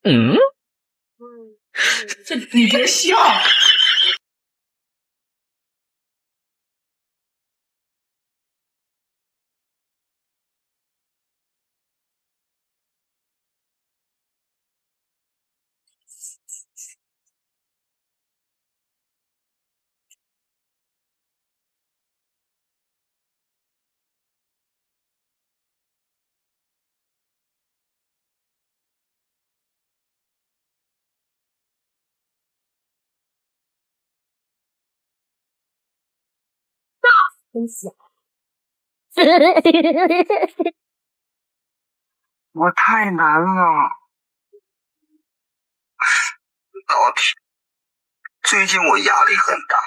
嗯，这你别笑。真小。 我太难了，老铁，最近我压力很大。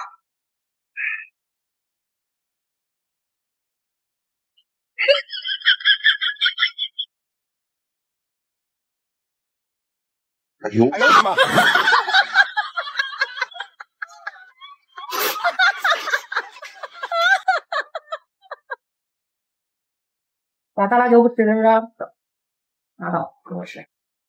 哎呦我的妈！ 把大辣椒不吃了是吧？拿好，给我吃。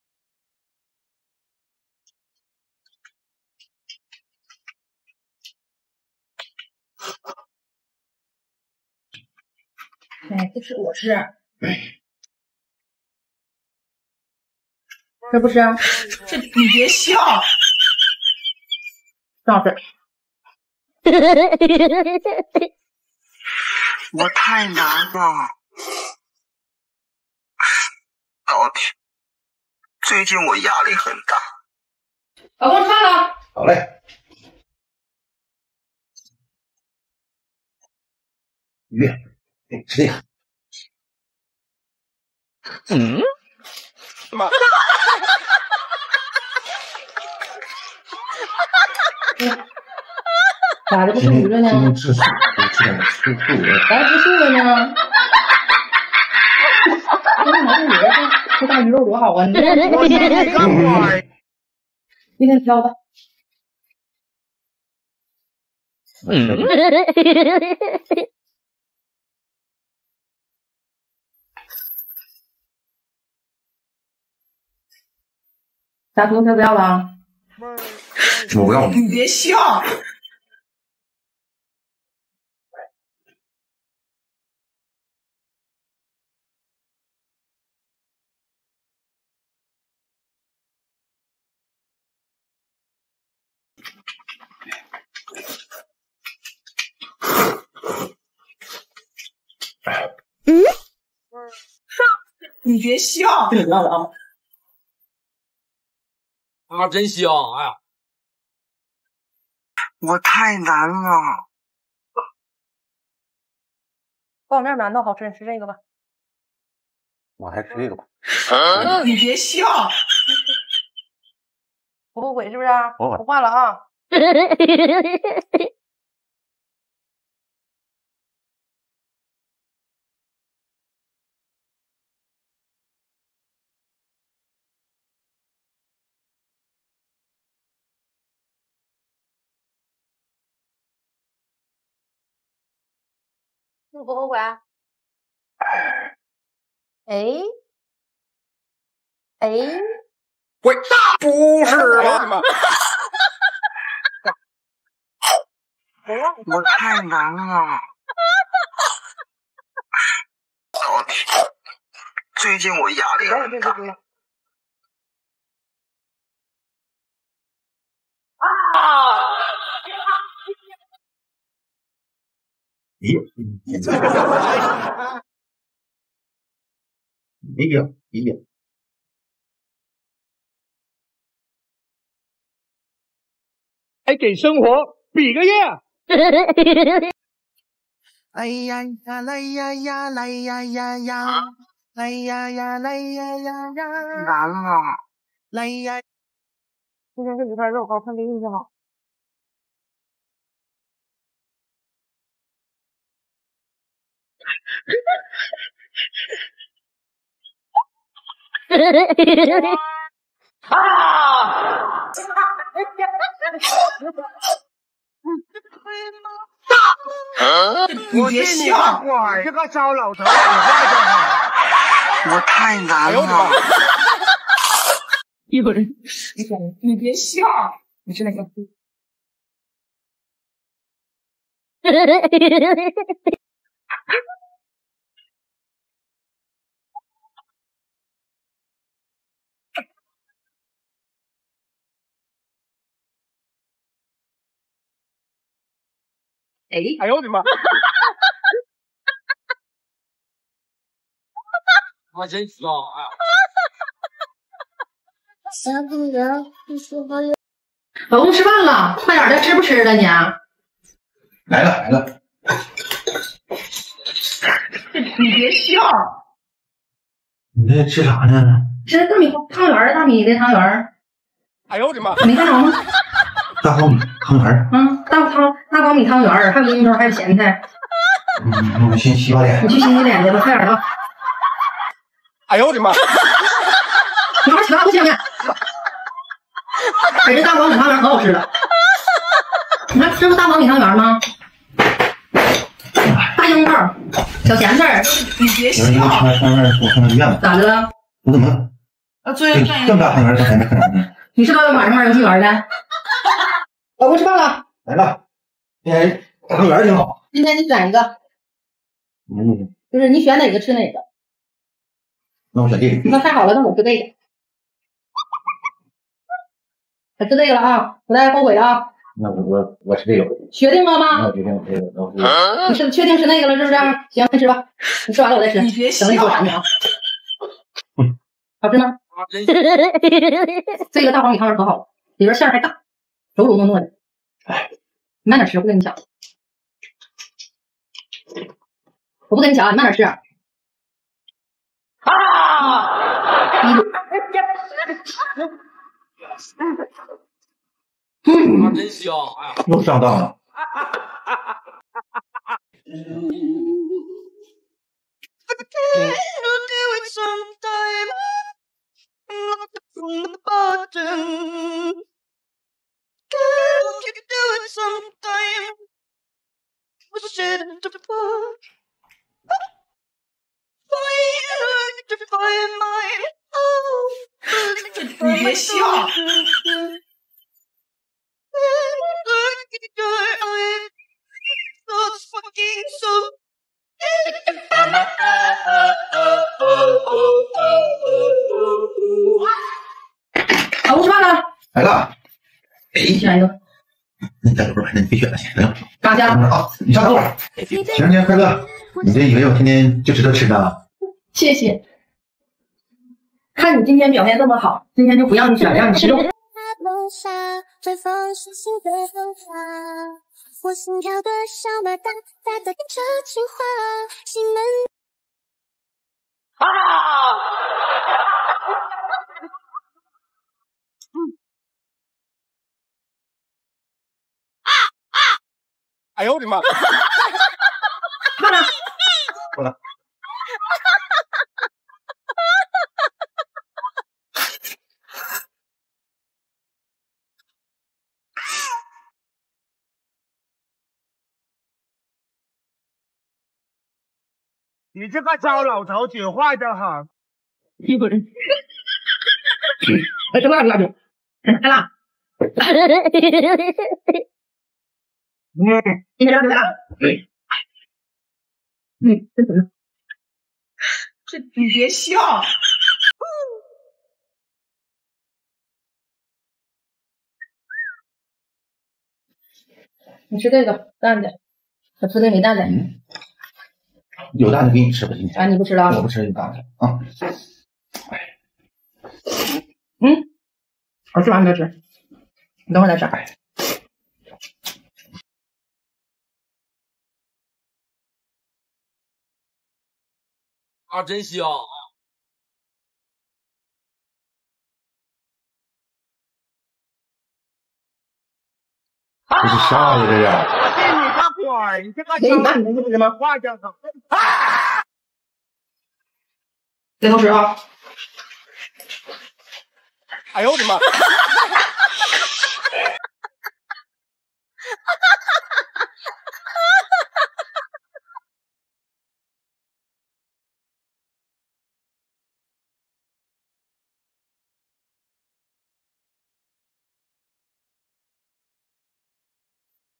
哎，不吃我吃。吃不吃？这你别笑。上水。 我太难了，老铁，最近我压力很大。 老公唱了。 好嘞。月，吃这个。 嗯。 妈。 咋的不吃鱼了呢？ 今天吃素，吃点吃素的。 咋吃素了呢？今天拿这鱼了，这大鱼肉多好啊！你今天挑吧。嗯。大同学不要了啊！ 我不要。 你别笑。嗯，你别笑，这个不要了啊！ 啊，真香！哎呀， 我太难了。 泡面馒头好吃，你吃这个吧。 我还吃这个吧。 你别笑，不后悔是不是？ 后悔。 不换了啊！你不后悔？哎， 喂，不是吧？ 我太难了，老铁，最近我压力很大。 没有，没有。 还给生活比个耶！ 哎呀呀来呀呀来呀呀呀，来呀呀来呀呀呀，难了，来呀！ 今天这几块肉好看，给运气好。啊！你别笑， 这个糟老头，我太难了。 有人，你别笑，你是那个。哎， 哎呦我的妈！ 我真爽啊！ 老公吃饭了，快点的，吃不吃了你？ 来了来了， 你别笑， 你这吃啥呢？ 吃大米汤圆儿，大米的汤圆儿， 哎呦我的妈！ 没看着吗？ 大苞米汤圆儿。 嗯，大苞米汤圆儿，还有樱桃，还有咸菜。 那我先洗把脸。 你去洗洗脸去吧，快点的吧。 哎呦我的妈！ 你快起来，不行呢。哎，这大苞米汤圆可好吃了。你看，这不大苞米汤圆吗？大樱桃，小咸菜，你别笑。 一个汤圆儿，我看看院子。 咋的了？ 我怎么这么大汤圆儿，刚才没看着呢？ 你是不是晚上玩游戏玩的？老公吃饭了。 来了，今天大汤圆儿挺好。 今天你选一个，就是你选哪个吃哪个。 那我选这个。 那太好了，那我吃这个。我吃这个了啊，不带后悔的啊。 那我吃这个。 确定了吗？ 那我决定我这个， 你是确定是那个了，是不是？行，你吃吧，你吃完了我再吃。 你别笑等你给我馋去啊。好吃吗？这个大苞米汤圆可好了，里边馅儿还大，柔柔糯糯的。哎，你慢点吃，我不跟你抢。我不跟你抢，你慢点吃。啊！ 真香！哎呀， 又上当了。 你别笑。 老公吃饭了。 来了。哎， 选一个。 那你再等会儿，那你别选了，行。 大家啊，你上会儿。情人节快乐！你这以为我天天就知道吃呢？ 谢谢。看你今天表现这么好，今天就不让你选了，让你吃肉。 楼下绽放星星的风华，我心跳的小马达哒哒跟着情话，心门哎呦我的妈！ 看了。 过来。 你这个糟老头子坏得很。 一个人。哎，这辣不辣椒？太辣。今天辣不辣？真疼。 这你别笑。 你吃这个淡的，我吃这没淡的。 有蛋的给你吃吧，今天。 啊，你不吃了？ 我不吃有蛋的啊。 我吃完你再吃，你等会儿再吃。 啊，真香！ 这是啥呀？这是？ 你个鬼！你这个给你妈，你能不吃吗？ 坏得很。 别偷吃啊！ 哎呦我的妈！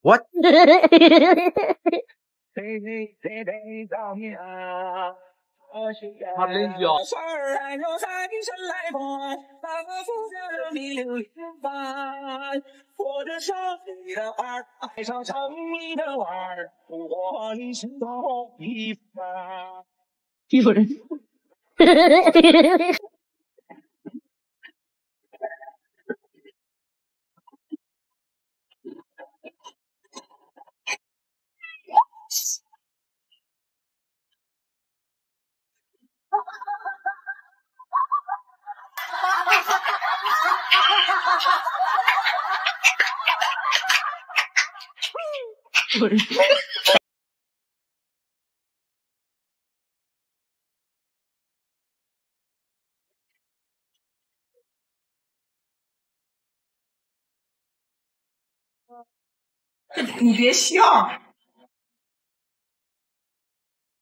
我他真香。 有人。有人。 你别笑。